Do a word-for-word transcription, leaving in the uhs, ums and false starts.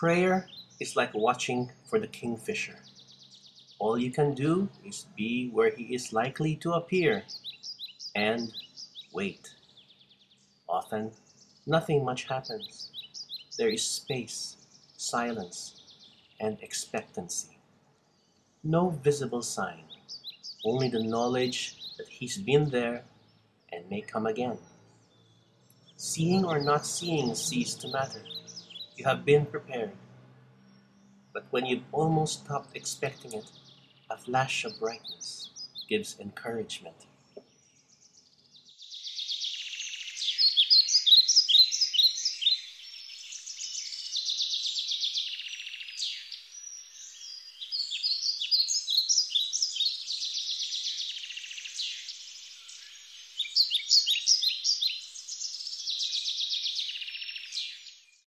Prayer is like watching for the Kingfisher. All you can do is be where he is likely to appear and wait. Often, nothing much happens. There is space, silence, and expectancy. No visible sign, only the knowledge that he's been there and may come again. Seeing or not seeing cease to matter. You have been prepared. But when you've almost stopped expecting it, a flash of brightness gives encouragement.